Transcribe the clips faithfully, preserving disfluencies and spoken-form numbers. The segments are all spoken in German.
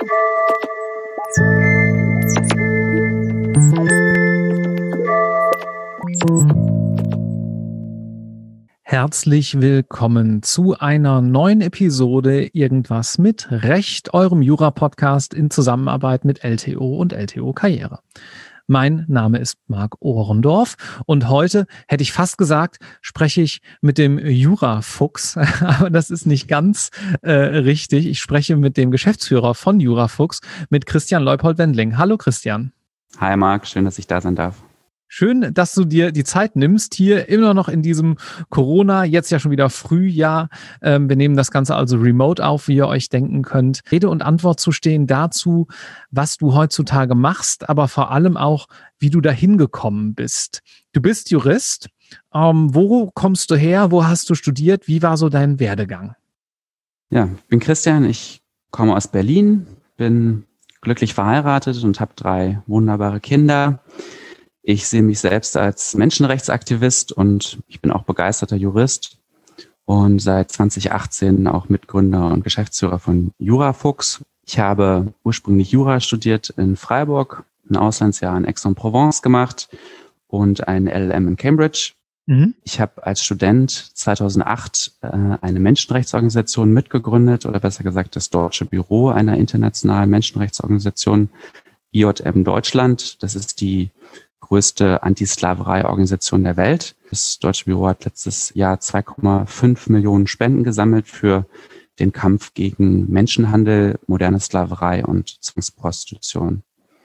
Herzlich willkommen zu einer neuen Episode Irgendwas mit Recht, eurem Jura-Podcast in Zusammenarbeit mit L T O und L T O Karriere. Mein Name ist Marc Ohrendorf und heute, hätte ich fast gesagt, spreche ich mit dem Jurafuchs, aber das ist nicht ganz äh, richtig. Ich spreche mit dem Geschäftsführer von Jurafuchs, mit Christian Leupold-Wendling. Hallo Christian. Hi Marc, schön, dass ich da sein darf. Schön, dass du dir die Zeit nimmst, hier immer noch in diesem Corona, jetzt ja schon wieder Frühjahr. Ähm, wir nehmen das Ganze also remote auf, wie ihr euch denken könnt. Rede und Antwort zu stehen dazu, was du heutzutage machst, aber vor allem auch, wie du dahin gekommen bist. Du bist Jurist. Ähm, wo kommst du her? Wo hast du studiert? Wie war so dein Werdegang? Ja, ich bin Christian, ich komme aus Berlin, bin glücklich verheiratet und habe drei wunderbare Kinder. Ich sehe mich selbst als Menschenrechtsaktivist und ich bin auch begeisterter Jurist und seit zwanzig achtzehn auch Mitgründer und Geschäftsführer von Jurafuchs. Ich habe ursprünglich Jura studiert in Freiburg, ein Auslandsjahr in Aix-en-Provence gemacht und ein L L M in Cambridge. Mhm. Ich habe als Student zweitausendacht äh, eine Menschenrechtsorganisation mitgegründet oder besser gesagt das Deutsche Büro einer internationalen Menschenrechtsorganisation, I J M Deutschland. Das ist die größte Antisklaverei-Organisation der Welt. Das Deutsche Büro hat letztes Jahr zwei Komma fünf Millionen Spenden gesammelt für den Kampf gegen Menschenhandel, moderne Sklaverei und Zwangsprostitution.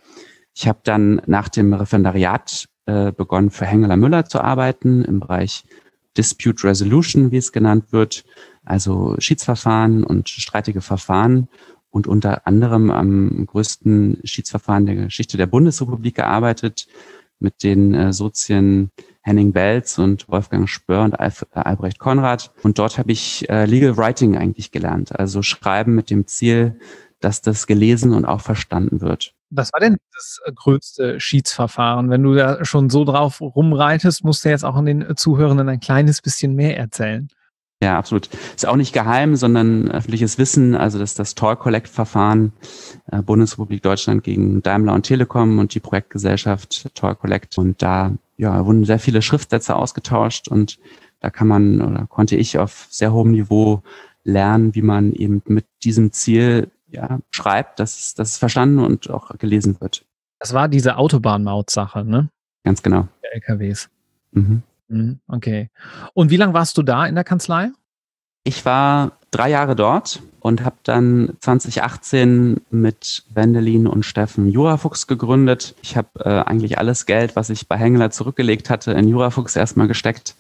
Ich habe dann nach dem Referendariat äh, begonnen, für Hengeler Müller zu arbeiten im Bereich Dispute Resolution, wie es genannt wird, also Schiedsverfahren und streitige Verfahren und unter anderem am größten Schiedsverfahren der Geschichte der Bundesrepublik gearbeitet, mit den äh, Sozien Henning Belz und Wolfgang Spör und Alf, äh, Albrecht Konrad. Und dort habe ich äh, Legal Writing eigentlich gelernt, also Schreiben mit dem Ziel, dass das gelesen und auch verstanden wird. Was war denn das größte Schiedsverfahren? Wenn du da schon so drauf rumreitest, musst du jetzt auch an den Zuhörenden ein kleines bisschen mehr erzählen. Ja, absolut. Ist auch nicht geheim, sondern öffentliches Wissen. Also das ist das Toll-Collect-Verfahren äh, Bundesrepublik Deutschland gegen Daimler und Telekom und die Projektgesellschaft Toll-Collect. Und da ja, wurden sehr viele Schriftsätze ausgetauscht und da kann man oder konnte ich auf sehr hohem Niveau lernen, wie man eben mit diesem Ziel ja, schreibt, dass es, dass es verstanden und auch gelesen wird. Das war diese Autobahnmaut-Sache, ne? Ganz genau. Der L K Ws. Mhm. Okay. Und wie lange warst du da in der Kanzlei? Ich war drei Jahre dort und habe dann zwanzig achtzehn mit Wendelin und Steffen Jurafuchs gegründet. Ich habe äh, eigentlich alles Geld, was ich bei Hengeler zurückgelegt hatte, in Jurafuchs erstmal gesteckt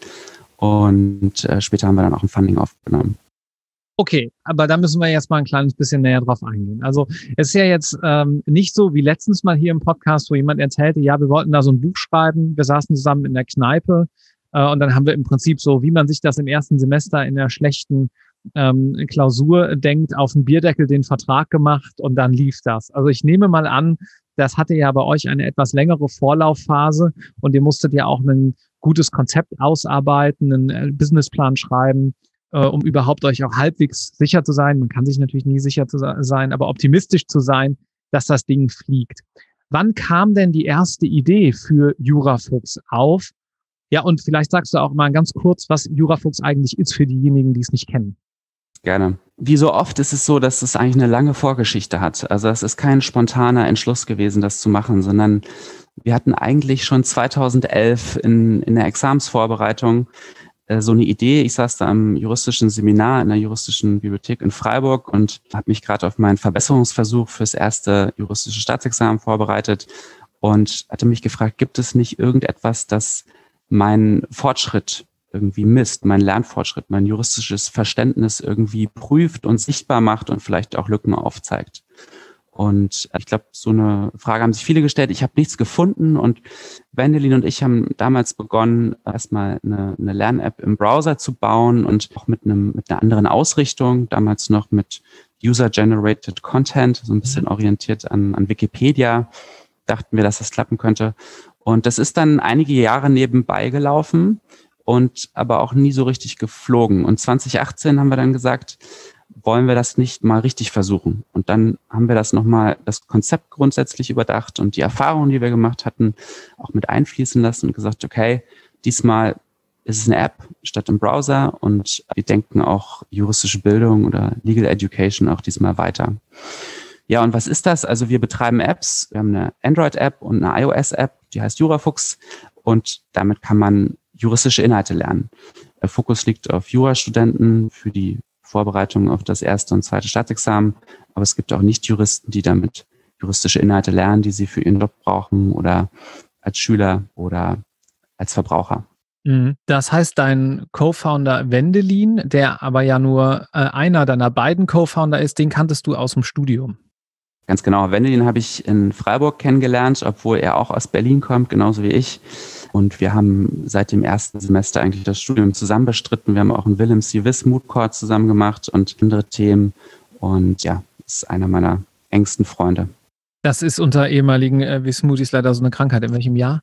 und äh, später haben wir dann auch ein Funding aufgenommen. Okay, aber da müssen wir jetzt mal ein kleines bisschen näher drauf eingehen. Also es ist ja jetzt ähm, nicht so wie letztens mal hier im Podcast, wo jemand erzählte, ja, wir wollten da so ein Buch schreiben, wir saßen zusammen in der Kneipe äh, und dann haben wir im Prinzip so, wie man sich das im ersten Semester in der schlechten ähm, Klausur denkt, auf den Bierdeckel den Vertrag gemacht und dann lief das. Also ich nehme mal an, das hatte ja bei euch eine etwas längere Vorlaufphase und ihr musstet ja auch ein gutes Konzept ausarbeiten, einen Businessplan schreiben, um überhaupt euch auch halbwegs sicher zu sein. Man kann sich natürlich nie sicher zu sein, aber optimistisch zu sein, dass das Ding fliegt. Wann kam denn die erste Idee für Jurafuchs auf? Ja, und vielleicht sagst du auch mal ganz kurz, was Jurafuchs eigentlich ist für diejenigen, die es nicht kennen. Gerne. Wie so oft ist es so, dass es eigentlich eine lange Vorgeschichte hat. Also es ist kein spontaner Entschluss gewesen, das zu machen, sondern wir hatten eigentlich schon zweitausendelf in, in der Examensvorbereitung so eine Idee. Ich saß da am juristischen Seminar in der juristischen Bibliothek in Freiburg und habe mich gerade auf meinen Verbesserungsversuch fürs erste juristische Staatsexamen vorbereitet und hatte mich gefragt, gibt es nicht irgendetwas, das meinen Fortschritt irgendwie misst, meinen Lernfortschritt, mein juristisches Verständnis irgendwie prüft und sichtbar macht und vielleicht auch Lücken aufzeigt. Und ich glaube, so eine Frage haben sich viele gestellt. Ich habe nichts gefunden und Wendelin und ich haben damals begonnen, erstmal eine, eine Lern-App im Browser zu bauen und auch mit einem mit einer anderen Ausrichtung, damals noch mit User-Generated Content, so ein bisschen orientiert an, an Wikipedia, dachten wir, dass das klappen könnte. Und das ist dann einige Jahre nebenbei gelaufen und aber auch nie so richtig geflogen. Und zwanzig achtzehn haben wir dann gesagt, wollen wir das nicht mal richtig versuchen? Und dann haben wir das nochmal, das Konzept grundsätzlich überdacht und die Erfahrungen, die wir gemacht hatten, auch mit einfließen lassen und gesagt, okay, diesmal ist es eine App statt im Browser und wir denken auch juristische Bildung oder Legal Education auch diesmal weiter. Ja, und was ist das? Also wir betreiben Apps. Wir haben eine Android-App und eine iOS-App, die heißt Jurafuchs und damit kann man juristische Inhalte lernen. Der Fokus liegt auf Jurastudenten für die Vorbereitung auf das erste und zweite Staatsexamen, aber es gibt auch Nicht-Juristen, die damit juristische Inhalte lernen, die sie für ihren Job brauchen oder als Schüler oder als Verbraucher. Das heißt, dein Co-Founder Wendelin, der aber ja nur äh, einer deiner beiden Co-Founder ist, den kanntest du aus dem Studium. Ganz genau. Wendelin habe ich in Freiburg kennengelernt, obwohl er auch aus Berlin kommt, genauso wie ich. Und wir haben seit dem ersten Semester eigentlich das Studium zusammen bestritten. Wir haben auch einen Willem C. Wiss Moot Court zusammen gemacht und andere Themen. Und ja, ist einer meiner engsten Freunde. Das ist unter ehemaligen äh, Wismutis leider so eine Krankheit. In welchem Jahr?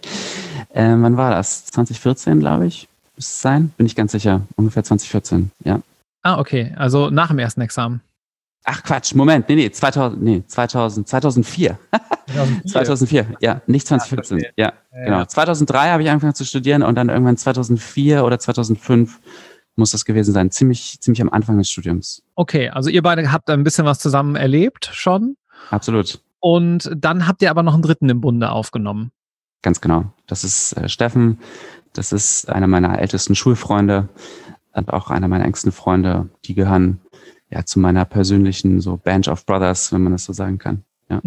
äh, wann war das? zwanzig vierzehn, glaube ich, müsste es sein. Bin ich ganz sicher. Ungefähr zwanzig vierzehn, ja. Ah, okay. Also nach dem ersten Examen. Ach Quatsch, Moment, nee, nee, zweitausend, nee, zweitausend, zweitausendvier. zweitausendvier. zweitausendvier, ja, nicht zwanzig vierzehn, ja, ja, genau. zweitausenddrei habe ich angefangen zu studieren und dann irgendwann zweitausendvier oder zweitausendfünf muss das gewesen sein, ziemlich, ziemlich am Anfang des Studiums. Okay, also ihr beide habt ein bisschen was zusammen erlebt schon. Absolut. Und dann habt ihr aber noch einen dritten im Bunde aufgenommen. Ganz genau. Das ist äh, Steffen, das ist einer meiner ältesten Schulfreunde und auch einer meiner engsten Freunde, die gehören ja zu meiner persönlichen so Band of Brothers, wenn man das so sagen kann. Ja.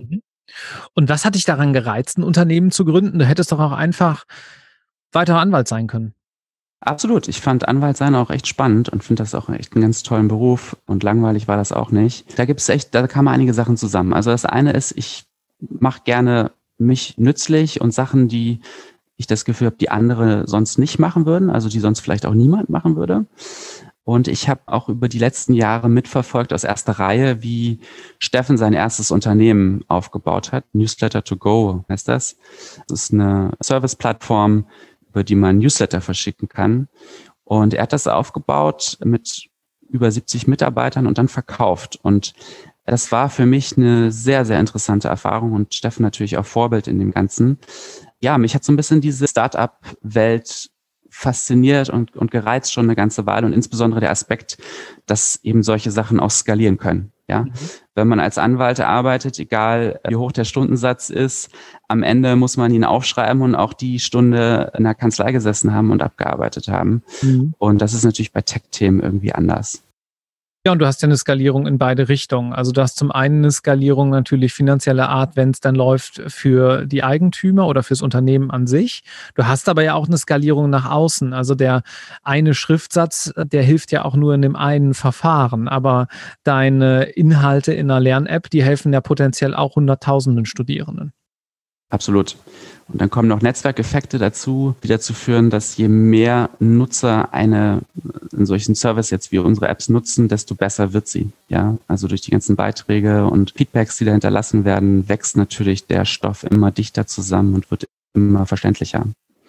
Und was hat dich daran gereizt, ein Unternehmen zu gründen? Du hättest doch auch einfach weiterer Anwalt sein können. Absolut. Ich fand Anwalt sein auch echt spannend und finde das auch echt einen ganz tollen Beruf und langweilig war das auch nicht. Da gibt es echt, da kamen einige Sachen zusammen. Also das eine ist, ich mache gerne mich nützlich und Sachen, die ich das Gefühl habe, die andere sonst nicht machen würden, also die sonst vielleicht auch niemand machen würde. Und ich habe auch über die letzten Jahre mitverfolgt aus erster Reihe, wie Steffen sein erstes Unternehmen aufgebaut hat. Newsletter to go heißt das. Das ist eine Service-Plattform, über die man Newsletter verschicken kann. Und er hat das aufgebaut mit über siebzig Mitarbeitern und dann verkauft. Und das war für mich eine sehr, sehr interessante Erfahrung und Steffen natürlich auch Vorbild in dem Ganzen. Ja, mich hat so ein bisschen diese Start-up-Welt fasziniert und, und gereizt schon eine ganze Weile und insbesondere der Aspekt, dass eben solche Sachen auch skalieren können. Ja, mhm. Wenn man als Anwalt arbeitet, egal wie hoch der Stundensatz ist, am Ende muss man ihn aufschreiben und auch die Stunde in der Kanzlei gesessen haben und abgearbeitet haben. Mhm. Und das ist natürlich bei Tech-Themen irgendwie anders. Ja, und du hast ja eine Skalierung in beide Richtungen. Also du hast zum einen eine Skalierung natürlich finanzieller Art, wenn es dann läuft für die Eigentümer oder fürs Unternehmen an sich. Du hast aber ja auch eine Skalierung nach außen. Also der eine Schriftsatz, der hilft ja auch nur in dem einen Verfahren. Aber deine Inhalte in einer Lern-App, die helfen ja potenziell auch hunderttausenden Studierenden. Absolut. Und dann kommen noch Netzwerkeffekte dazu, die dazu führen, dass je mehr Nutzer eine, einen solchen Service jetzt wie unsere Apps nutzen, desto besser wird sie. Ja, also durch die ganzen Beiträge und Feedbacks, die da hinterlassen werden, wächst natürlich der Stoff immer dichter zusammen und wird immer verständlicher.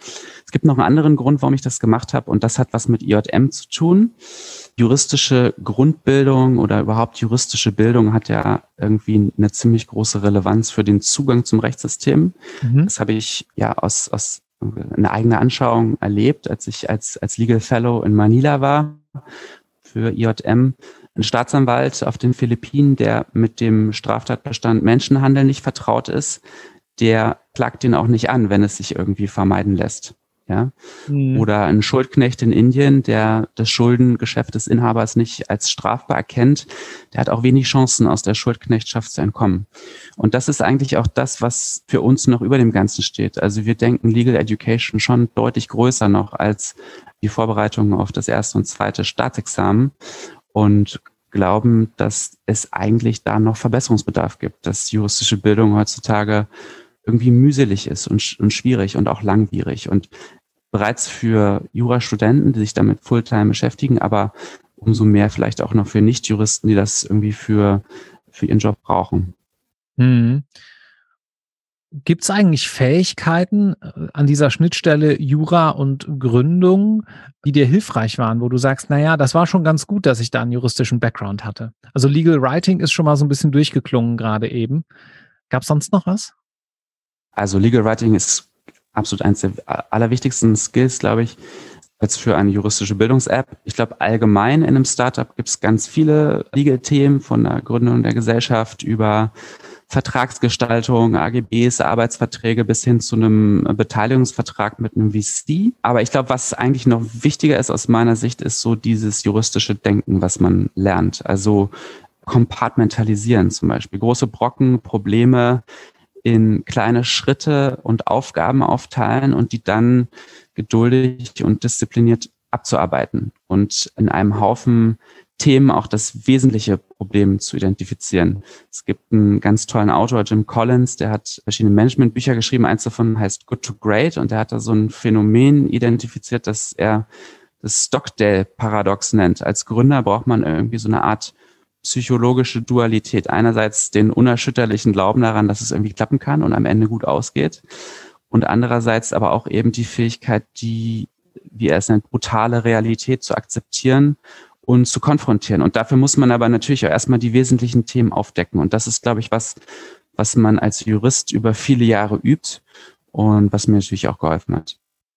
Es gibt noch einen anderen Grund, warum ich das gemacht habe, und das hat was mit I J M zu tun. Juristische Grundbildung oder überhaupt juristische Bildung hat ja irgendwie eine ziemlich große Relevanz für den Zugang zum Rechtssystem. Mhm. Das habe ich ja aus, aus einer eigenen Anschauung erlebt, als ich als, als Legal Fellow in Manila war für I J M. Ein Staatsanwalt auf den Philippinen, der mit dem Straftatbestand Menschenhandel nicht vertraut ist, der klagt den auch nicht an, wenn es sich irgendwie vermeiden lässt. Ja? Mhm. Oder ein Schuldknecht in Indien, der das Schuldengeschäft des Inhabers nicht als strafbar erkennt, der hat auch wenig Chancen, aus der Schuldknechtschaft zu entkommen. Und das ist eigentlich auch das, was für uns noch über dem Ganzen steht. Also wir denken Legal Education schon deutlich größer noch als die Vorbereitung auf das erste und zweite Staatsexamen und glauben, dass es eigentlich da noch Verbesserungsbedarf gibt, dass juristische Bildung heutzutage irgendwie mühselig ist und, und schwierig und auch langwierig und bereits für Jurastudenten, die sich damit Fulltime beschäftigen, aber umso mehr vielleicht auch noch für Nichtjuristen, die das irgendwie für, für ihren Job brauchen. Hm. Gibt es eigentlich Fähigkeiten an dieser Schnittstelle Jura und Gründung, die dir hilfreich waren, wo du sagst, naja, das war schon ganz gut, dass ich da einen juristischen Background hatte? Also Legal Writing ist schon mal so ein bisschen durchgeklungen gerade eben. Gab es sonst noch was? Also Legal Writing ist absolut eines der allerwichtigsten Skills, glaube ich, als für eine juristische Bildungs-App. Ich glaube, allgemein in einem Startup gibt es ganz viele Legal-Themen von der Gründung der Gesellschaft über Vertragsgestaltung, A G Bs, Arbeitsverträge bis hin zu einem Beteiligungsvertrag mit einem V C. Aber ich glaube, was eigentlich noch wichtiger ist aus meiner Sicht, ist so dieses juristische Denken, was man lernt. Also kompartmentalisieren zum Beispiel. Große Brocken, Probleme in kleine Schritte und Aufgaben aufteilen und die dann geduldig und diszipliniert abzuarbeiten und in einem Haufen Themen auch das wesentliche Problem zu identifizieren. Es gibt einen ganz tollen Autor, Jim Collins, der hat verschiedene Managementbücher geschrieben. Eins davon heißt Good to Great und der hat da so ein Phänomen identifiziert, das er das Stockdale-Paradox nennt. Als Gründer braucht man irgendwie so eine Art psychologische Dualität. Einerseits den unerschütterlichen Glauben daran, dass es irgendwie klappen kann und am Ende gut ausgeht. Und andererseits aber auch eben die Fähigkeit, die, wie er es nennt, brutale Realität zu akzeptieren und zu konfrontieren. Und dafür muss man aber natürlich auch erstmal die wesentlichen Themen aufdecken. Und das ist, glaube ich, was, was man als Jurist über viele Jahre übt und was mir natürlich auch geholfen hat.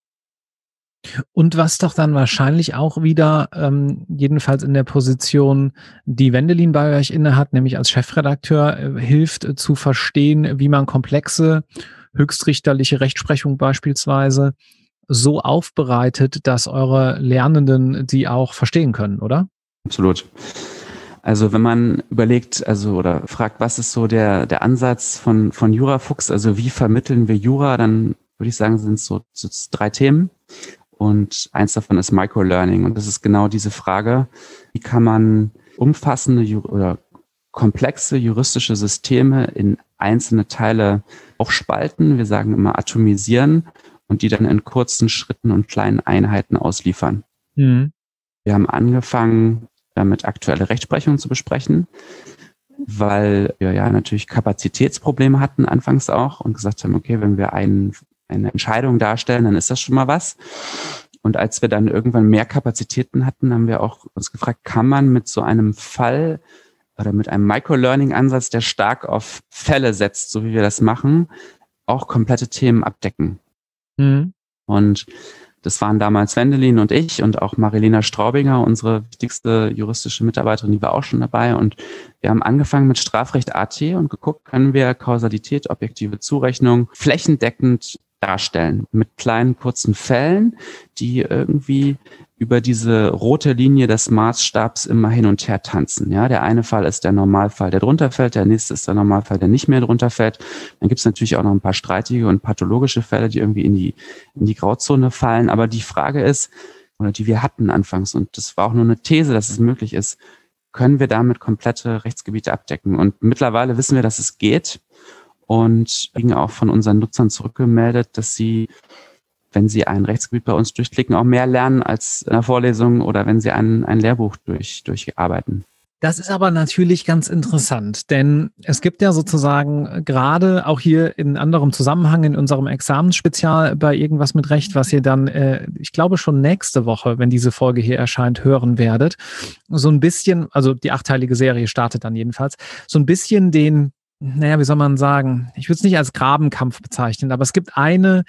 Und was doch dann wahrscheinlich auch wieder, ähm, jedenfalls in der Position, die Wendelin bei euch innehat, nämlich als Chefredakteur, äh, hilft äh, zu verstehen, wie man komplexe, höchstrichterliche Rechtsprechung beispielsweise so aufbereitet, dass eure Lernenden sie auch verstehen können, oder? Absolut. Also wenn man überlegt, also oder fragt, was ist so der der Ansatz von von JuraFuchs, also wie vermitteln wir Jura, dann würde ich sagen, sind es so, so drei Themen. Und eins davon ist Microlearning. Und das ist genau diese Frage, wie kann man umfassende oder komplexe juristische Systeme in einzelne Teile aufspalten, wir sagen immer atomisieren und die dann in kurzen Schritten und kleinen Einheiten ausliefern. Mhm. Wir haben angefangen, damit aktuelle Rechtsprechung zu besprechen, weil wir ja natürlich Kapazitätsprobleme hatten anfangs auch und gesagt haben, okay, wenn wir einen eine Entscheidung darstellen, dann ist das schon mal was. Und als wir dann irgendwann mehr Kapazitäten hatten, haben wir auch uns gefragt, kann man mit so einem Fall oder mit einem Microlearning-Ansatz, der stark auf Fälle setzt, so wie wir das machen, auch komplette Themen abdecken. Mhm. Und das waren damals Wendelin und ich und auch Marilena Straubinger, unsere wichtigste juristische Mitarbeiterin, die war auch schon dabei. Und wir haben angefangen mit Strafrecht A T und geguckt, können wir Kausalität, objektive Zurechnung flächendeckend darstellen mit kleinen, kurzen Fällen, die irgendwie über diese rote Linie des Maßstabs immer hin und her tanzen. Ja, der eine Fall ist der Normalfall, der drunter fällt, der nächste ist der Normalfall, der nicht mehr drunter fällt. Dann gibt es natürlich auch noch ein paar streitige und pathologische Fälle, die irgendwie in die, in die Grauzone fallen. Aber die Frage ist, oder die wir hatten anfangs, und das war auch nur eine These, dass es möglich ist, können wir damit komplette Rechtsgebiete abdecken? Und mittlerweile wissen wir, dass es geht. Und kriegen auch von unseren Nutzern zurückgemeldet, dass sie, wenn sie ein Rechtsgebiet bei uns durchklicken, auch mehr lernen als in einer Vorlesung oder wenn sie ein, ein Lehrbuch durch, durcharbeiten. Das ist aber natürlich ganz interessant, denn es gibt ja sozusagen gerade auch hier in anderem Zusammenhang in unserem Examensspezial bei Irgendwas mit Recht, was ihr dann, äh, ich glaube schon nächste Woche, wenn diese Folge hier erscheint, hören werdet, so ein bisschen, also die achteilige Serie startet dann jedenfalls, so ein bisschen den, naja, wie soll man sagen, ich würde es nicht als Grabenkampf bezeichnen, aber es gibt eine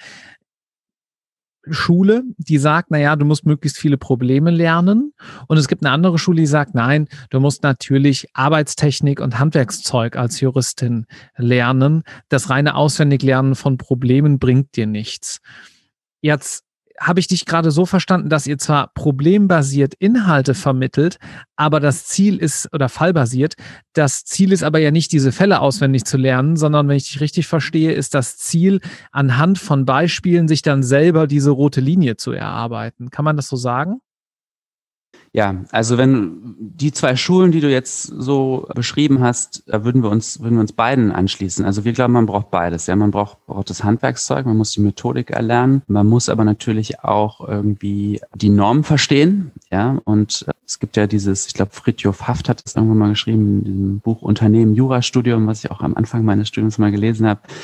Schule, die sagt, naja, du musst möglichst viele Probleme lernen. Und es gibt eine andere Schule, die sagt, nein, du musst natürlich Arbeitstechnik und Handwerkszeug als Juristin lernen. Das reine Auswendiglernen von Problemen bringt dir nichts. Jetzt habe ich dich gerade so verstanden, dass ihr zwar problembasiert Inhalte vermittelt, aber das Ziel ist, oder fallbasiert, das Ziel ist aber ja nicht, diese Fälle auswendig zu lernen, sondern wenn ich dich richtig verstehe, ist das Ziel, anhand von Beispielen sich dann selber diese rote Linie zu erarbeiten. Kann man das so sagen? Ja, also wenn die zwei Schulen, die du jetzt so beschrieben hast, da würden wir uns, würden wir uns beiden anschließen. Also wir glauben, man braucht beides. Ja, man braucht, braucht das Handwerkszeug, man muss die Methodik erlernen, man muss aber natürlich auch irgendwie die Normen verstehen. Ja, und es gibt ja dieses, ich glaube, Fritjof Haft hat das irgendwann mal geschrieben in diesem Buch Unternehmen Jurastudium, was ich auch am Anfang meines Studiums mal gelesen habe.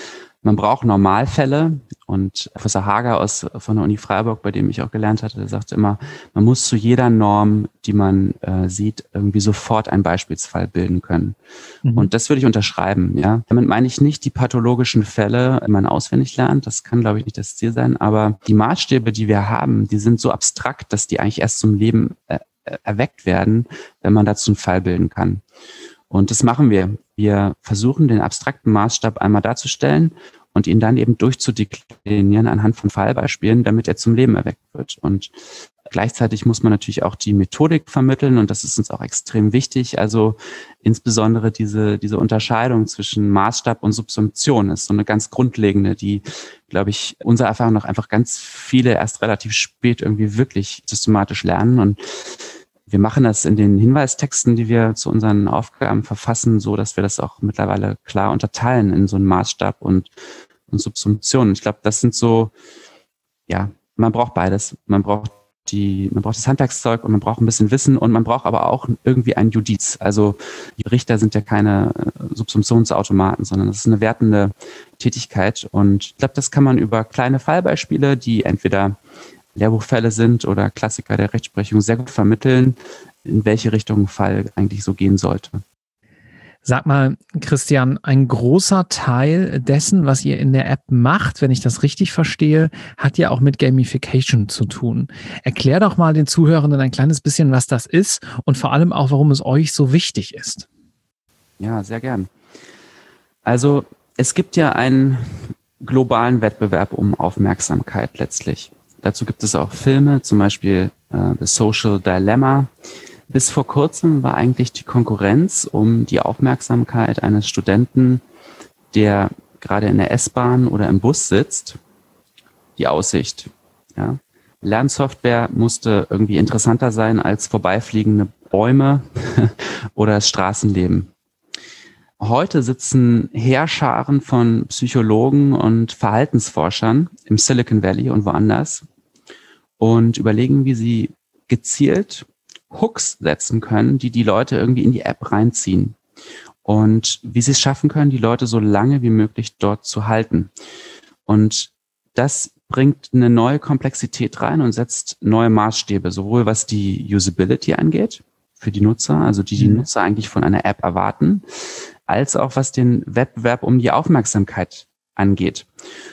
Man braucht Normalfälle und Professor Hager aus, von der Uni Freiburg, bei dem ich auch gelernt hatte, der sagte immer, man muss zu jeder Norm, die man äh, sieht, irgendwie sofort einen Beispielsfall bilden können. Mhm. Und das würde ich unterschreiben, ja. Damit meine ich nicht die pathologischen Fälle, die man auswendig lernt, das kann, glaube ich, nicht das Ziel sein, aber die Maßstäbe, die wir haben, die sind so abstrakt, dass die eigentlich erst zum Leben äh, erweckt werden, wenn man dazu einen Fall bilden kann. Und das machen wir. Wir versuchen, den abstrakten Maßstab einmal darzustellen und ihn dann eben durchzudeklinieren anhand von Fallbeispielen, damit er zum Leben erweckt wird. Und gleichzeitig muss man natürlich auch die Methodik vermitteln und das ist uns auch extrem wichtig. Also insbesondere diese, diese Unterscheidung zwischen Maßstab und Subsumption ist so eine ganz grundlegende, die, glaube ich, unserer Erfahrung nach einfach ganz viele erst relativ spät irgendwie wirklich systematisch lernen. Und wir machen das in den Hinweistexten, die wir zu unseren Aufgaben verfassen, so dass wir das auch mittlerweile klar unterteilen in so einen Maßstab und, und Subsumption. Ich glaube, das sind so, ja, man braucht beides. Man braucht die, man braucht das Handwerkszeug und man braucht ein bisschen Wissen und man braucht aber auch irgendwie ein Judiz. Also die Richter sind ja keine Subsumptionsautomaten, sondern das ist eine wertende Tätigkeit. Und ich glaube, das kann man über kleine Fallbeispiele, die entweder Lehrbuchfälle sind oder Klassiker der Rechtsprechung, sehr gut vermitteln, in welche Richtung ein Fall eigentlich so gehen sollte. Sag mal, Christian, ein großer Teil dessen, was ihr in der App macht, wenn ich das richtig verstehe, hat ja auch mit Gamification zu tun. Erklär doch mal den Zuhörenden ein kleines bisschen, was das ist und vor allem auch, warum es euch so wichtig ist. Ja, sehr gern. Also es gibt ja einen globalen Wettbewerb um Aufmerksamkeit letztlich. Dazu gibt es auch Filme, zum Beispiel äh, The Social Dilemma. Bis vor kurzem war eigentlich die Konkurrenz um die Aufmerksamkeit eines Studenten, der gerade in der S-Bahn oder im Bus sitzt, die Aussicht. Ja. Lernsoftware musste irgendwie interessanter sein als vorbeifliegende Bäume oder das Straßenleben. Heute sitzen Heerscharen von Psychologen und Verhaltensforschern im Silicon Valley und woanders und überlegen, wie sie gezielt Hooks setzen können, die die Leute irgendwie in die App reinziehen und wie sie es schaffen können, die Leute so lange wie möglich dort zu halten. Und das bringt eine neue Komplexität rein und setzt neue Maßstäbe, sowohl was die Usability angeht für die Nutzer, also die die mhm. Nutzer eigentlich von einer App erwarten, als auch was den Wettbewerb um die Aufmerksamkeit angeht.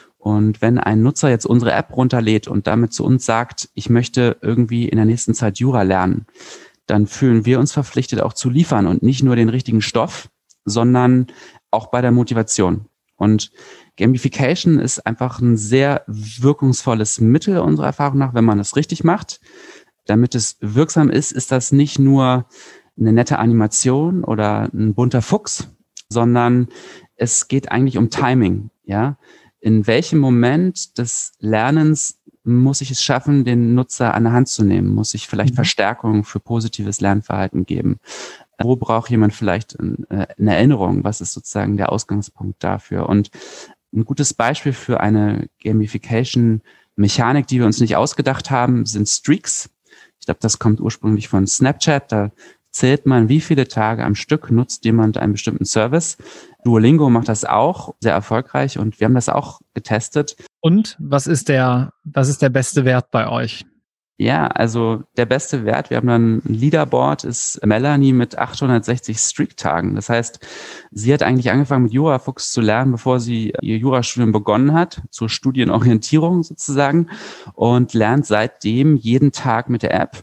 Und wenn ein Nutzer jetzt unsere App runterlädt und damit zu uns sagt, ich möchte irgendwie in der nächsten Zeit Jura lernen, dann fühlen wir uns verpflichtet, auch zu liefern und nicht nur den richtigen Stoff, sondern auch bei der Motivation. Und Gamification ist einfach ein sehr wirkungsvolles Mittel unserer Erfahrung nach, wenn man das richtig macht. Damit es wirksam ist, ist das nicht nur eine nette Animation oder ein bunter Fuchs, sondern es geht eigentlich um Timing, ja. In welchem Moment des Lernens muss ich es schaffen, den Nutzer an der Hand zu nehmen? Muss ich vielleicht mhm. Verstärkung für positives Lernverhalten geben? Wo braucht jemand vielleicht eine Erinnerung? Was ist sozusagen der Ausgangspunkt dafür? Und ein gutes Beispiel für eine Gamification-Mechanik, die wir uns nicht ausgedacht haben, sind Streaks. Ich glaube, das kommt ursprünglich von Snapchat. Da zählt man, wie viele Tage am Stück nutzt jemand einen bestimmten Service. Duolingo macht das auch sehr erfolgreich und wir haben das auch getestet. Und was ist der, was ist der beste Wert bei euch? Ja, also der beste Wert, wir haben dann ein Leaderboard, ist Melanie mit achthundertsechzig Streak-Tagen. Das heißt, sie hat eigentlich angefangen mit Jurafuchs zu lernen, bevor sie ihr Jurastudium begonnen hat, zur Studienorientierung sozusagen, und lernt seitdem jeden Tag mit der App.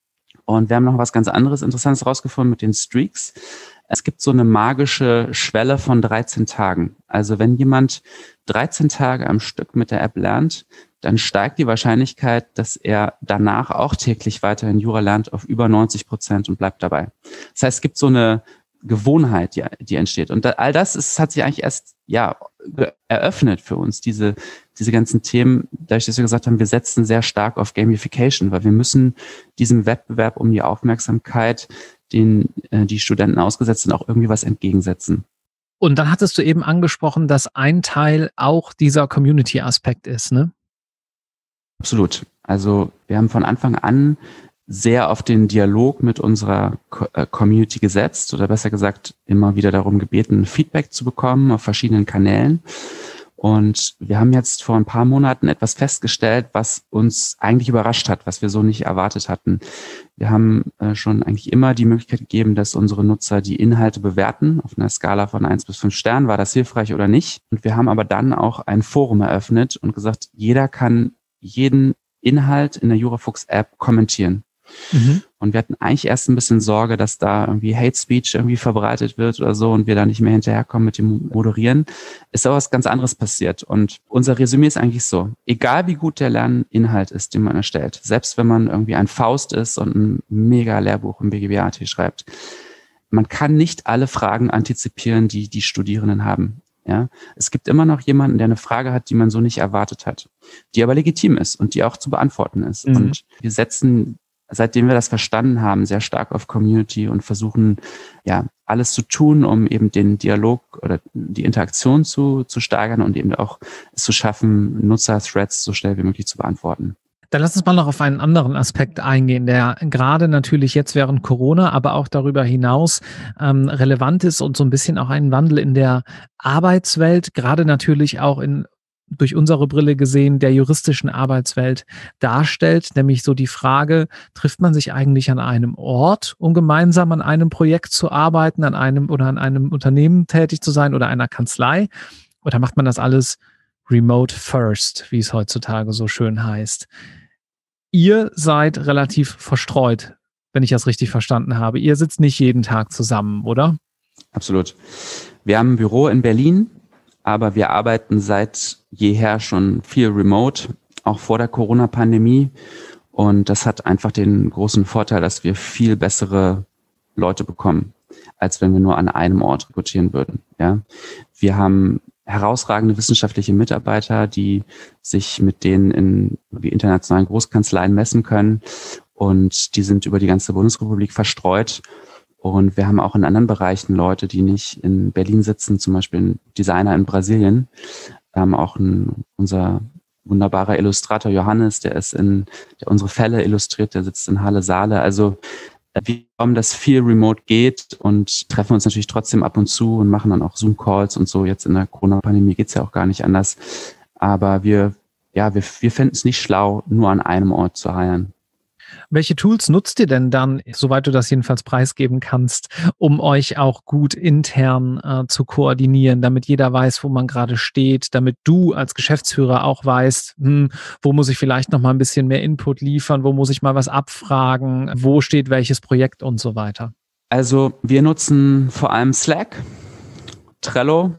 Und wir haben noch was ganz anderes Interessantes rausgefunden mit den Streaks. Es gibt so eine magische Schwelle von dreizehn Tagen. Also wenn jemand dreizehn Tage am Stück mit der App lernt, dann steigt die Wahrscheinlichkeit, dass er danach auch täglich weiterhin Jura lernt, auf über neunzig Prozent und bleibt dabei. Das heißt, es gibt so eine Gewohnheit, die, die entsteht. Und da, all das ist, hat sich eigentlich erst ja eröffnet für uns, diese diese ganzen Themen, dadurch, dass wir gesagt haben, wir setzen sehr stark auf Gamification, weil wir müssen diesem Wettbewerb um die Aufmerksamkeit, den äh, die Studenten ausgesetzt sind, auch irgendwie was entgegensetzen. Und dann hattest du eben angesprochen, dass ein Teil auch dieser Community-Aspekt ist, ne? Absolut. Also wir haben von Anfang an sehr auf den Dialog mit unserer Community gesetzt oder besser gesagt immer wieder darum gebeten, Feedback zu bekommen auf verschiedenen Kanälen. Und wir haben jetzt vor ein paar Monaten etwas festgestellt, was uns eigentlich überrascht hat, was wir so nicht erwartet hatten. Wir haben äh, schon eigentlich immer die Möglichkeit gegeben, dass unsere Nutzer die Inhalte bewerten. Auf einer Skala von eins bis fünf Sternen, war das hilfreich oder nicht. Und wir haben aber dann auch ein Forum eröffnet und gesagt, jeder kann jeden Inhalt in der Jurafuchs-App kommentieren. Mhm. Und wir hatten eigentlich erst ein bisschen Sorge, dass da irgendwie Hate Speech irgendwie verbreitet wird oder so und wir da nicht mehr hinterherkommen mit dem Moderieren. Ist aber was ganz anderes passiert. Und unser Resümee ist eigentlich so, egal wie gut der Lerninhalt ist, den man erstellt, selbst wenn man irgendwie ein Faust ist und ein mega Lehrbuch im B G B A T schreibt, man kann nicht alle Fragen antizipieren, die die Studierenden haben. Ja, es gibt immer noch jemanden, der eine Frage hat, die man so nicht erwartet hat, die aber legitim ist und die auch zu beantworten ist. Mhm. Und wir setzen, seitdem wir das verstanden haben, sehr stark auf Community und versuchen, ja, alles zu tun, um eben den Dialog oder die Interaktion zu, zu steigern und eben auch es zu schaffen, Nutzer-Threads so schnell wie möglich zu beantworten. Dann lass uns mal noch auf einen anderen Aspekt eingehen, der gerade natürlich jetzt während Corona, aber auch darüber hinaus ähm, relevant ist und so ein bisschen auch einen Wandel in der Arbeitswelt, gerade natürlich auch in durch unsere Brille gesehen, der juristischen Arbeitswelt darstellt, nämlich so die Frage, trifft man sich eigentlich an einem Ort, um gemeinsam an einem Projekt zu arbeiten, an einem oder an einem Unternehmen tätig zu sein oder einer Kanzlei, oder macht man das alles remote first, wie es heutzutage so schön heißt? Ihr seid relativ verstreut, wenn ich das richtig verstanden habe. Ihr sitzt nicht jeden Tag zusammen, oder? Absolut. Wir haben ein Büro in Berlin, aber wir arbeiten seit jeher schon viel remote, auch vor der Corona-Pandemie. Und das hat einfach den großen Vorteil, dass wir viel bessere Leute bekommen, als wenn wir nur an einem Ort rekrutieren würden. Ja, wir haben herausragende wissenschaftliche Mitarbeiter, die sich mit denen in die internationalen Großkanzleien messen können. Und die sind über die ganze Bundesrepublik verstreut. Und wir haben auch in anderen Bereichen Leute, die nicht in Berlin sitzen, zum Beispiel ein Designer in Brasilien. Wir haben auch ein, unser wunderbarer Illustrator Johannes, der ist in, der unsere Fälle illustriert, der sitzt in Halle Saale. Also wir glauben, dass viel remote geht und treffen uns natürlich trotzdem ab und zu und machen dann auch Zoom-Calls und so. Jetzt in der Corona-Pandemie geht's ja auch gar nicht anders. Aber wir, ja, wir, wir finden es nicht schlau, nur an einem Ort zu heiern. Welche Tools nutzt ihr denn dann, soweit du das jedenfalls preisgeben kannst, um euch auch gut intern äh, zu koordinieren, damit jeder weiß, wo man gerade steht, damit du als Geschäftsführer auch weißt, hm, wo muss ich vielleicht noch mal ein bisschen mehr Input liefern, wo muss ich mal was abfragen, wo steht welches Projekt und so weiter? Also wir nutzen vor allem Slack, Trello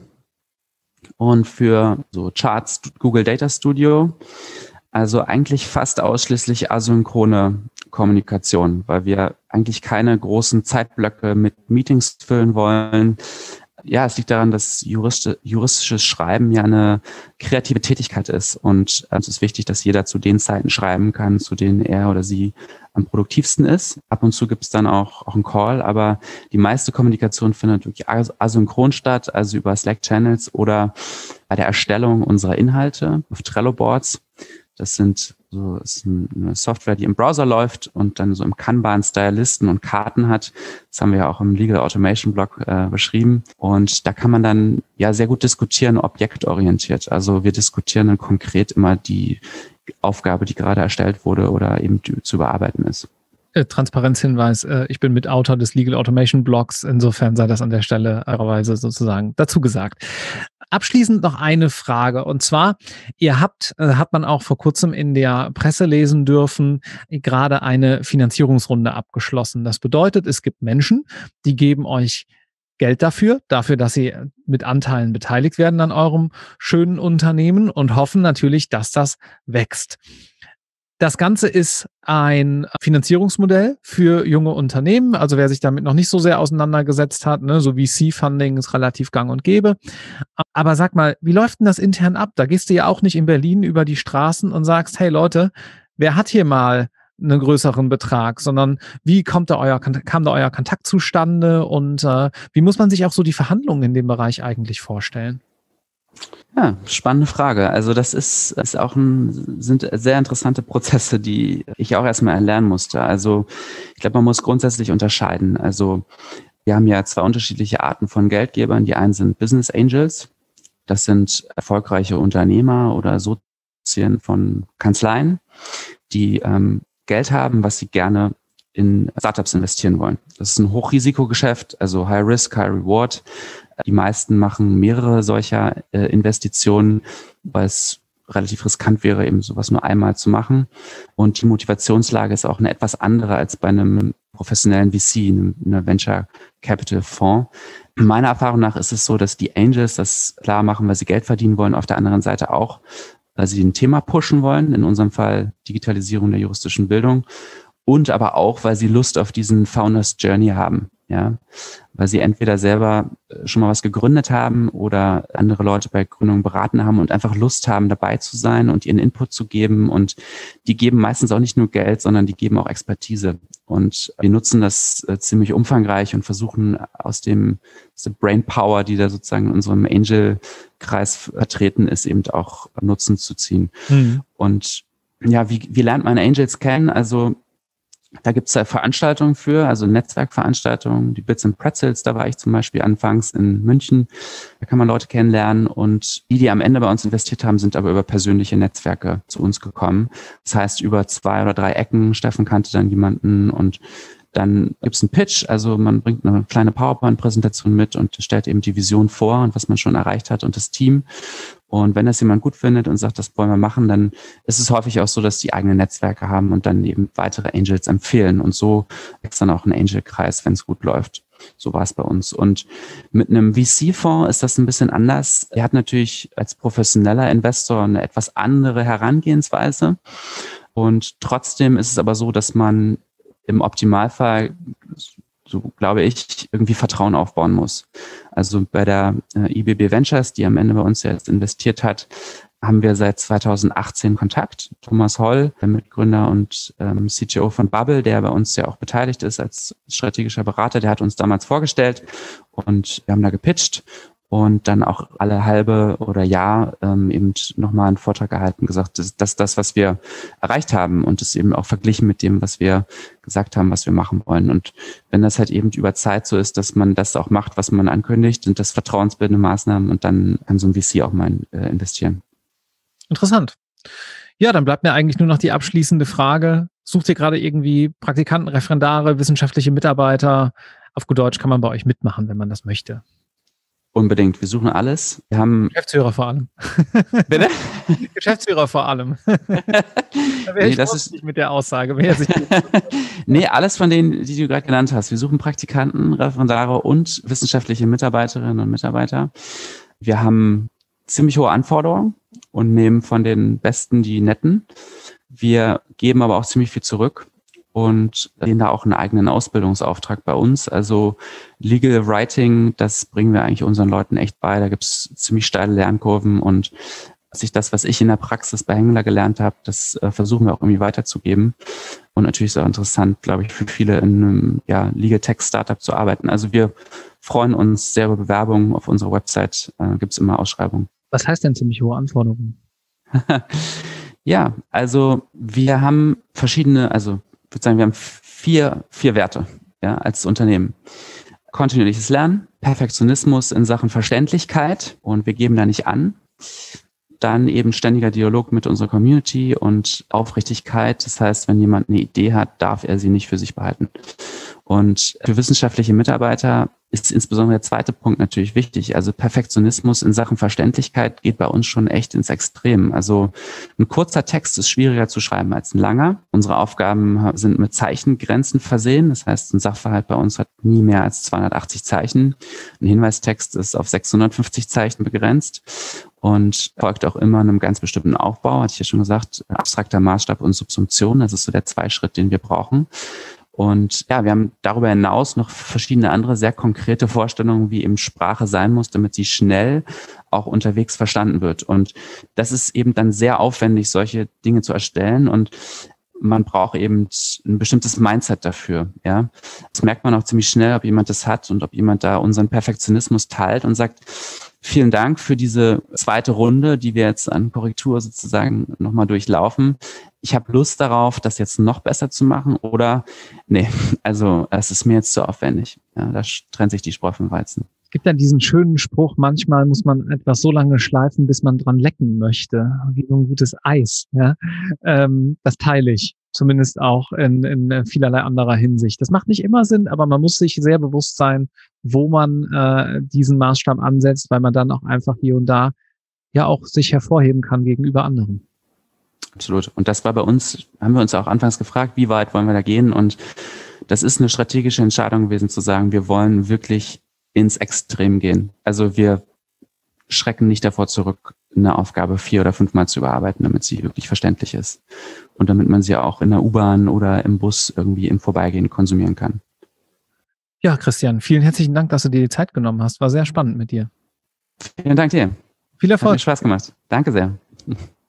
und für so Charts Google Data Studio. Also eigentlich fast ausschließlich asynchrone Kommunikation, weil wir eigentlich keine großen Zeitblöcke mit Meetings füllen wollen. Ja, es liegt daran, dass Jurist, juristisches Schreiben ja eine kreative Tätigkeit ist. Und es ist wichtig, dass jeder zu den Zeiten schreiben kann, zu denen er oder sie am produktivsten ist. Ab und zu gibt es dann auch, auch einen Call, aber die meiste Kommunikation findet wirklich asynchron statt, also über Slack-Channels oder bei der Erstellung unserer Inhalte auf Trello-Boards. Das sind so das ist eine Software, die im Browser läuft und dann so im Kanban-Style Listen und Karten hat. Das haben wir ja auch im Legal Automation Blog äh, beschrieben. Und da kann man dann ja sehr gut diskutieren, objektorientiert. Also wir diskutieren dann konkret immer die Aufgabe, die gerade erstellt wurde oder eben die zu bearbeiten ist. Transparenzhinweis, ich bin Mitautor des Legal Automation Blogs, insofern sei das an der Stelle Weise sozusagen dazu gesagt. Abschließend noch eine Frage, und zwar, ihr habt, hat man auch vor kurzem in der Presse lesen dürfen, gerade eine Finanzierungsrunde abgeschlossen. Das bedeutet, es gibt Menschen, die geben euch Geld dafür, dafür, dass sie mit Anteilen beteiligt werden an eurem schönen Unternehmen und hoffen natürlich, dass das wächst. Das Ganze ist ein Finanzierungsmodell für junge Unternehmen. Also wer sich damit noch nicht so sehr auseinandergesetzt hat, ne, so V C-Funding ist relativ gang und gäbe. Aber sag mal, wie läuft denn das intern ab? Da gehst du ja auch nicht in Berlin über die Straßen und sagst, hey Leute, wer hat hier mal einen größeren Betrag, sondern wie kommt da euer, kam da euer Kontakt zustande und äh, wie muss man sich auch so die Verhandlungen in dem Bereich eigentlich vorstellen? Ja, spannende Frage. Also das ist, ist auch ein, sind sehr interessante Prozesse, die ich auch erstmal erlernen musste. Also ich glaube, man muss grundsätzlich unterscheiden. Also wir haben ja zwei unterschiedliche Arten von Geldgebern. Die einen sind Business Angels. Das sind erfolgreiche Unternehmer oder Sozien von Kanzleien, die ähm, Geld haben, was sie gerne in Startups investieren wollen. Das ist ein Hochrisikogeschäft, also High Risk, High Reward. Die meisten machen mehrere solcher äh, Investitionen, weil es relativ riskant wäre, eben sowas nur einmal zu machen. Und die Motivationslage ist auch eine etwas andere als bei einem professionellen V C, einem, einem Venture Capital Fonds. Meiner Erfahrung nach ist es so, dass die Angels das klar machen, weil sie Geld verdienen wollen, auf der anderen Seite auch, weil sie ein Thema pushen wollen, in unserem Fall Digitalisierung der juristischen Bildung, und aber auch, weil sie Lust auf diesen Founders Journey haben, ja, weil sie entweder selber schon mal was gegründet haben oder andere Leute bei Gründungen beraten haben und einfach Lust haben, dabei zu sein und ihren Input zu geben. Und die geben meistens auch nicht nur Geld, sondern die geben auch Expertise. Und wir nutzen das äh, ziemlich umfangreich und versuchen aus dem, aus der Brainpower, die da sozusagen in unserem Angel-Kreis vertreten ist, eben auch Nutzen zu ziehen. Mhm. Und ja, wie, wie lernt man Angels kennen? Also da gibt es ja Veranstaltungen für, also Netzwerkveranstaltungen, die Bits and Pretzels, da war ich zum Beispiel anfangs in München, da kann man Leute kennenlernen, und die, die am Ende bei uns investiert haben, sind aber über persönliche Netzwerke zu uns gekommen. Das heißt, über zwei oder drei Ecken, Steffen kannte dann jemanden, und dann gibt es einen Pitch, also man bringt eine kleine PowerPoint-Präsentation mit und stellt eben die Vision vor und was man schon erreicht hat und das Team. Und wenn das jemand gut findet und sagt, das wollen wir machen, dann ist es häufig auch so, dass die eigene Netzwerke haben und dann eben weitere Angels empfehlen. Und so wächst dann auch ein Angel-Kreis, wenn es gut läuft. So war es bei uns. Und mit einem V C-Fonds ist das ein bisschen anders. Er hat natürlich als professioneller Investor eine etwas andere Herangehensweise. Und trotzdem ist es aber so, dass man im Optimalfall, so glaube ich, irgendwie Vertrauen aufbauen muss. Also bei der äh, I B B Ventures, die am Ende bei uns jetzt investiert hat, haben wir seit zweitausendachtzehn Kontakt. Thomas Holl, der Mitgründer und ähm, C T O von Bubble, der bei uns ja auch beteiligt ist als strategischer Berater, der hat uns damals vorgestellt und wir haben da gepitcht. Und dann auch alle halbe oder Jahr ähm, eben nochmal einen Vortrag gehalten, gesagt, dass das, das, was wir erreicht haben, und das eben auch verglichen mit dem, was wir gesagt haben, was wir machen wollen. Und wenn das halt eben über Zeit so ist, dass man das auch macht, was man ankündigt, sind das vertrauensbildende Maßnahmen, und dann kann so ein V C auch mal äh, investieren. Interessant. Ja, dann bleibt mir eigentlich nur noch die abschließende Frage. Sucht ihr gerade irgendwie Praktikanten, Referendare, wissenschaftliche Mitarbeiter? Auf gut Deutsch kann man bei euch mitmachen, wenn man das möchte. Unbedingt. Wir suchen alles. Wir haben Geschäftsführer vor allem. Bitte? Geschäftsführer vor allem. Da wäre nee, ich das ist nicht mit der Aussage. Wäre nee, alles von denen, die du gerade genannt hast. Wir suchen Praktikanten, Referendare und wissenschaftliche Mitarbeiterinnen und Mitarbeiter. Wir haben ziemlich hohe Anforderungen und nehmen von den Besten die Netten. Wir geben aber auch ziemlich viel zurück und sehen da auch einen eigenen Ausbildungsauftrag bei uns. Also Legal Writing, das bringen wir eigentlich unseren Leuten echt bei. Da gibt es ziemlich steile Lernkurven, und sich das, was ich in der Praxis bei Hengler gelernt habe, das äh, versuchen wir auch irgendwie weiterzugeben. Und natürlich ist es auch interessant, glaube ich, für viele in einem ja, Legal Tech Startup zu arbeiten. Also wir freuen uns sehr über Bewerbungen. Auf unserer Website äh, gibt es immer Ausschreibungen. Was heißt denn ziemlich hohe Anforderungen? Ja, also wir haben verschiedene, also ich würde sagen, wir haben vier, vier Werte, ja, als Unternehmen. Kontinuierliches Lernen, Perfektionismus in Sachen Verständlichkeit, und wir geben da nicht an. Dann eben ständiger Dialog mit unserer Community und Aufrichtigkeit. Das heißt, wenn jemand eine Idee hat, darf er sie nicht für sich behalten. Und für wissenschaftliche Mitarbeiter ist insbesondere der zweite Punkt natürlich wichtig. Also Perfektionismus in Sachen Verständlichkeit geht bei uns schon echt ins Extrem. Also ein kurzer Text ist schwieriger zu schreiben als ein langer. Unsere Aufgaben sind mit Zeichengrenzen versehen. Das heißt, ein Sachverhalt bei uns hat nie mehr als zweihundertachtzig Zeichen. Ein Hinweistext ist auf sechshundertfünfzig Zeichen begrenzt und folgt auch immer einem ganz bestimmten Aufbau. Hatte ich ja schon gesagt, abstrakter Maßstab und Subsumption. Das ist so der Zweischritt, den wir brauchen. Und ja, wir haben darüber hinaus noch verschiedene andere sehr konkrete Vorstellungen, wie eben Sprache sein muss, damit sie schnell auch unterwegs verstanden wird. Und das ist eben dann sehr aufwendig, solche Dinge zu erstellen. Und man braucht eben ein bestimmtes Mindset dafür. Ja, das merkt man auch ziemlich schnell, ob jemand das hat und ob jemand da unseren Perfektionismus teilt und sagt, vielen Dank für diese zweite Runde, die wir jetzt an Korrektur sozusagen nochmal durchlaufen. Ich habe Lust darauf, das jetzt noch besser zu machen, oder nee, also es ist mir jetzt zu aufwendig. Ja, da trennt sich die Spreu vom Weizen. Gibt ja diesen schönen Spruch, manchmal muss man etwas so lange schleifen, bis man dran lecken möchte, wie so ein gutes Eis. Ja? Ähm, das teile ich, zumindest auch in, in vielerlei anderer Hinsicht. Das macht nicht immer Sinn, aber man muss sich sehr bewusst sein, wo man äh, diesen Maßstab ansetzt, weil man dann auch einfach hier und da ja auch sich hervorheben kann gegenüber anderen. Absolut. Und das war bei uns, haben wir uns auch anfangs gefragt, wie weit wollen wir da gehen? Und das ist eine strategische Entscheidung gewesen, zu sagen, wir wollen wirklich ins Extrem gehen. Also wir schrecken nicht davor zurück, eine Aufgabe vier oder fünfmal zu überarbeiten, damit sie wirklich verständlich ist. Und damit man sie auch in der U-Bahn oder im Bus irgendwie im Vorbeigehen konsumieren kann. Ja, Christian, vielen herzlichen Dank, dass du dir die Zeit genommen hast. War sehr spannend mit dir. Vielen Dank dir. Viel Erfolg. Hat mir Spaß gemacht. Danke sehr.